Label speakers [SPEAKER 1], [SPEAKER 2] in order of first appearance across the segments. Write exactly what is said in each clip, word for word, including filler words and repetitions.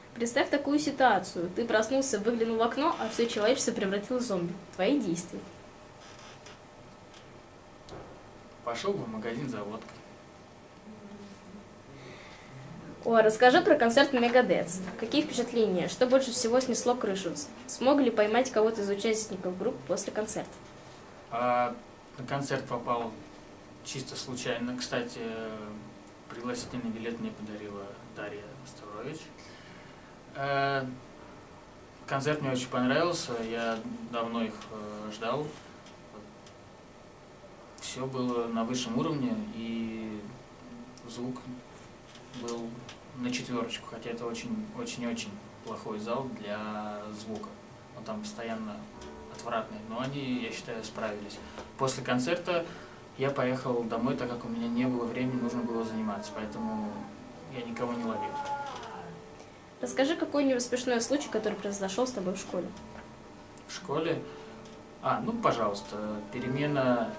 [SPEAKER 1] Представь такую ситуацию. Ты проснулся, выглянул в окно, а все человечество превратилось в зомби. Твои действия.
[SPEAKER 2] Пошел бы в магазин за водкой.
[SPEAKER 1] О, расскажи про концерт Мегадетс. Какие впечатления? Что больше всего снесло крышу? Смог ли поймать кого-то из участников группы после концерта?
[SPEAKER 2] А на концерт попал чисто случайно. Кстати, пригласительный билет мне подарила Дарья Ставрович. А концерт мне очень понравился. Я давно их ждал. Все было на высшем уровне, и звук был на четверочку, хотя это очень-очень-очень плохой зал для звука. Он там постоянно отвратный, но они, я считаю, справились. После концерта я поехал домой, так как у меня не было времени, нужно было заниматься, поэтому я никого не ловил.
[SPEAKER 1] Расскажи какой-нибудь смешной случай, который произошел с тобой в школе.
[SPEAKER 2] В школе? А, ну, пожалуйста, перемена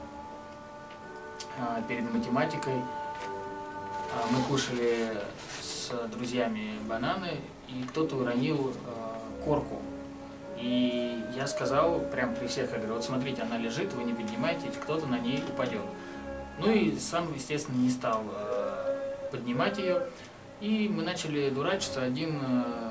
[SPEAKER 2] а, перед математикой. А, мы кушали с друзьями бананы, и кто-то уронил а, корку. И я сказал, прям при всех, я говорю, вот смотрите, она лежит, вы не поднимаетесь, кто-то на ней упадет. Ну и сам, естественно, не стал э, поднимать ее. И мы начали дурачиться. Один э,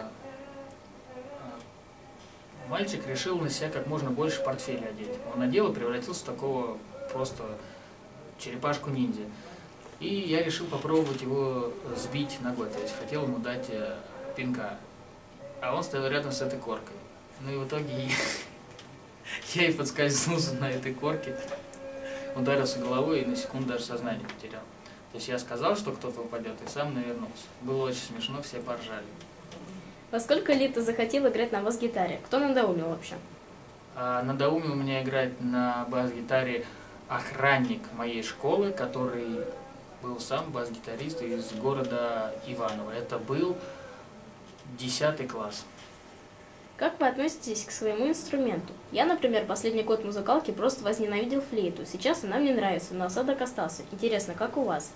[SPEAKER 2] мальчик решил на себя как можно больше портфеля одеть. Он надел и превратился в такого просто черепашку-ниндзя. И я решил попробовать его сбить ногой, то есть хотел ему дать э, пинка. А он стоял рядом с этой коркой. Ну и в итоге я и подскользнулся на этой корке, ударился головой и на секунду даже сознание потерял. То есть я сказал, что кто-то упадет, и сам навернулся. Было очень смешно, все поржали.
[SPEAKER 1] Во сколько лет ты захотел играть на бас-гитаре? Кто надоумил вообще?
[SPEAKER 2] А, надоумил меня играть на бас-гитаре охранник моей школы, который был сам бас-гитарист из города Иваново. Это был десятый класс.
[SPEAKER 1] Как вы относитесь к своему инструменту? Я, например, последний год музыкалки просто возненавидел флейту. Сейчас она мне нравится, но осадок остался. Интересно, как у вас?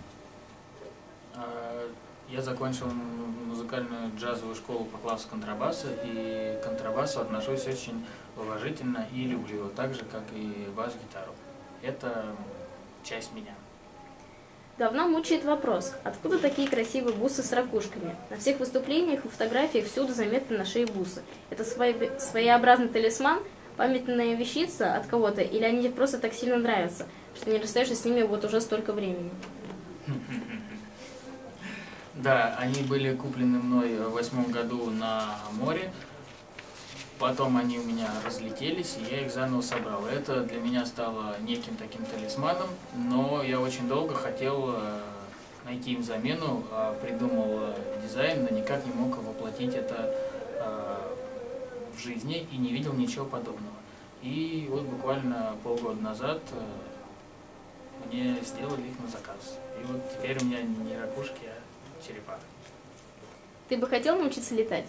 [SPEAKER 2] Я закончил музыкальную джазовую школу по классу контрабаса, и к контрабасу отношусь очень уважительно и люблю его, так же, как и бас-гитару. Это часть меня.
[SPEAKER 1] Давно мучает вопрос, откуда такие красивые бусы с ракушками? На всех выступлениях и фотографиях всюду заметны на шее бусы. Это своеобразный талисман, памятная вещица от кого-то, или они тебе просто так сильно нравятся, что не расстаешься с ними вот уже столько времени?
[SPEAKER 2] Да, они были куплены мной в восьмом году на море. Потом они у меня разлетелись, и я их заново собрал. Это для меня стало неким таким талисманом, но я очень долго хотел найти им замену, придумал дизайн, но никак не мог воплотить это в жизни и не видел ничего подобного. И вот буквально полгода назад мне сделали их на заказ. И вот теперь у меня не ракушки, а черепаха.
[SPEAKER 1] Ты бы хотел научиться летать?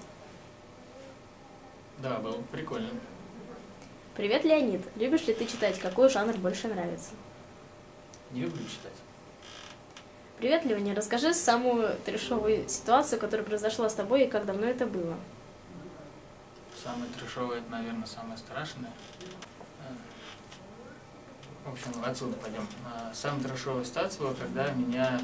[SPEAKER 2] Да, было прикольно.
[SPEAKER 1] Привет, Леонид. Любишь ли ты читать? Какой жанр больше нравится?
[SPEAKER 2] Не люблю читать.
[SPEAKER 1] Привет, Леня. Расскажи самую трешовую ситуацию, которая произошла с тобой, и как давно это было?
[SPEAKER 2] Самое трешовое, это, наверное, самое страшное. В общем, отсюда пойдем. Самая трешовая ситуация была, когда меня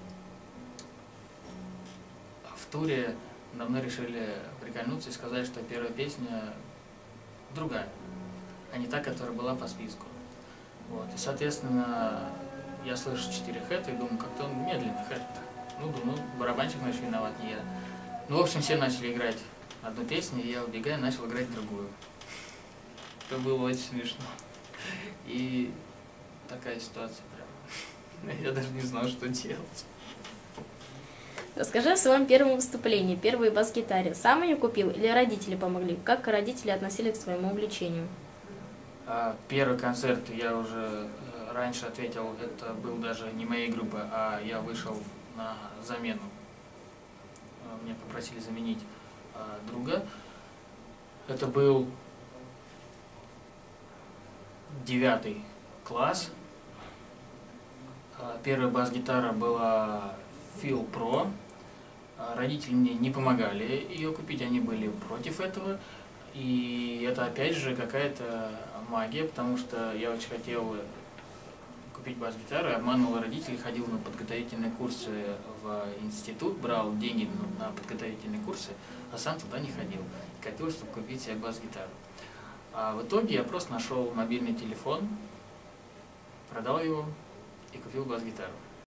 [SPEAKER 2] в туре на мной решили прикольнуться и сказать, что первая песня другая, а не та, которая была по списку. Вот. И, соответственно, я слышу четыре хэта и думаю, как-то он медленный хэт. Ну, думаю, барабанщик, значит, виноват, не я. Ну, в общем, все начали играть одну песню, и я, убегая, начал играть другую. Это было очень смешно. И такая ситуация прям. Я даже не знал, что делать.
[SPEAKER 1] Расскажи о своем первом выступлении, первой бас-гитаре. Сам ее купил или родители помогли? Как родители относились к твоему увлечению?
[SPEAKER 2] Первый концерт, я уже раньше ответил, это был даже не моей группы, а я вышел на замену. Меня попросили заменить друга. Это был девятый класс. Первая бас-гитара была Feel Pro. А родители мне не помогали ее купить, они были против этого. И это опять же какая-то магия, потому что я очень хотел купить бас-гитару, обманывал родителей, ходил на подготовительные курсы в институт, брал деньги на подготовительные курсы, а сам туда не ходил. Хотел, чтобы купить себе бас-гитару. А в итоге я просто нашел мобильный телефон, продал его и купил бас-гитару.